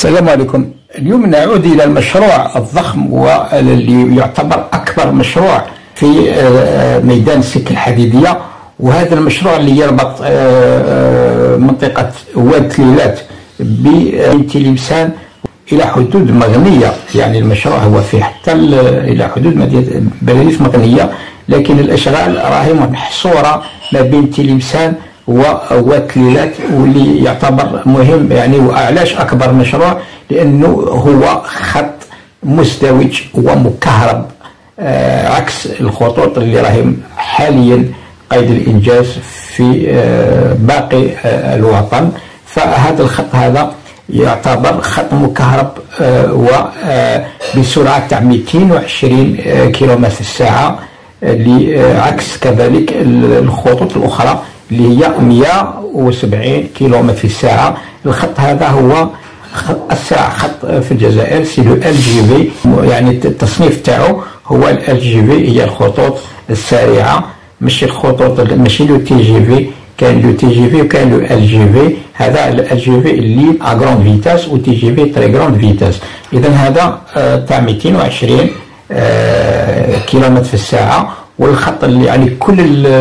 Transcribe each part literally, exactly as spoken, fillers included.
السلام عليكم. اليوم نعود إلى المشروع الضخم واللي يعتبر أكبر مشروع في ميدان السكة الحديدية، وهذا المشروع اللي يربط منطقة واد تليلات ببين تلمسان إلى حدود مغنية. يعني المشروع هو فيه حتى إلى حدود مدينة بلدية مغنية، لكن الأشغال راهي محصورة ما بين تلمسان وواد تليلات، واللي يعتبر مهم. يعني وعلاش أكبر مشروع؟ لأنه هو خط مزدوج ومكهرب، آه عكس الخطوط اللي راهي حاليا قيد الإنجاز في آه باقي آه الوطن. فهذا الخط هذا يعتبر خط مكهرب آه وبسرعة تاع مئتين وعشرين كيلومتر في الساعة، عكس كذلك الخطوط الأخرى اللي هي مئة وسبعين كيلومتر في الساعة. الخط هذا هو أسرع خط في الجزائر، سي لو ال جي في. يعني التصنيف تاعو هو ال جي في، هي الخطوط السريعة، مش الخطوط ماشي لو تي جي في. كان لو تي جي في وكان لو ال جي في. هذا ال جي في اللي ا غروند فيتاس، و تي جي في تري غروند فيتاس. إذا هذا تاع مئتين وعشرين كيلومتر في الساعة. والخط اللي يعني كل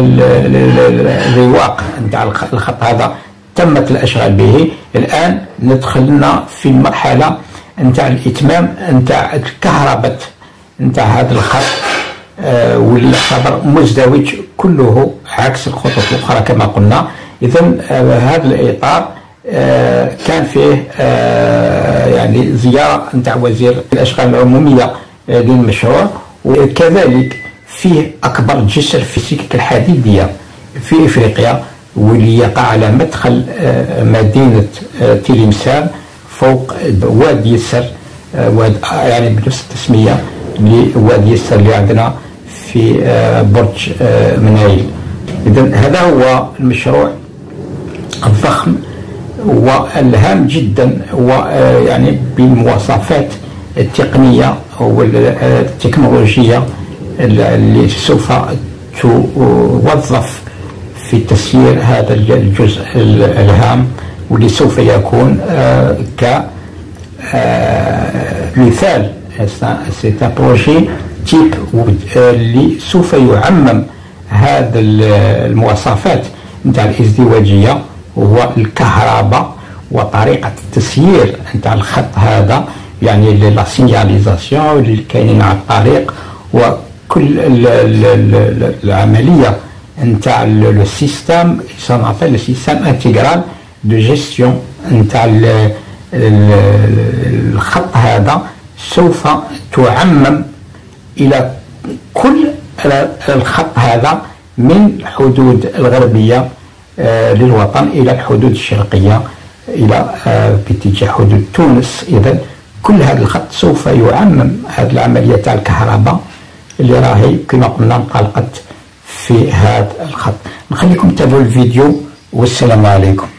الرواق نتاع الخط هذا تمت الاشغال به. الان ندخلنا في المرحله نتاع الاتمام نتاع الكهرباء نتاع هذا الخط، آه واللي يعتبر مزدوج كله عكس الخطوط الاخرى كما قلنا. اذا آه هذا الاطار آه كان فيه آه يعني زياره نتاع وزير الاشغال العموميه آه للمشروع، وكذلك فيه أكبر جسر في السكك الحديدية في إفريقيا، واللي يقع على مدخل مدينة تلمسان فوق وادي يسر، يعني بنفس التسمية لوادي يسر اللي عندنا في برج منايل. إذن هذا هو المشروع الضخم والهام جدا، ويعني بالمواصفات التقنية والتكنولوجية اللي سوف توظف في تسيير هذا الجزء الهام، واللي سوف يكون كمثال سي ان بروجي تيب اللي سوف يعمم هذا المواصفات نتاع الازدواجية والكهرباء وطريقة التسيير نتاع الخط هذا، يعني لا سينياليزاسيون اللي كاينين على الطريق، و كل العملية نتاع لو سيستم سون ابل لو سيستم انتيغرال دو جيستيون نتاع الخط هذا سوف تعمم إلى كل الخط هذا من الحدود الغربية للوطن إلى الحدود الشرقية إلى باتجاه حدود تونس. إذا كل هذا الخط سوف يعمم هذه العملية تاع الكهرباء اللي راهي كما قلنا انطلقت في هذا الخط. نخليكم تتابعوا الفيديو والسلام عليكم.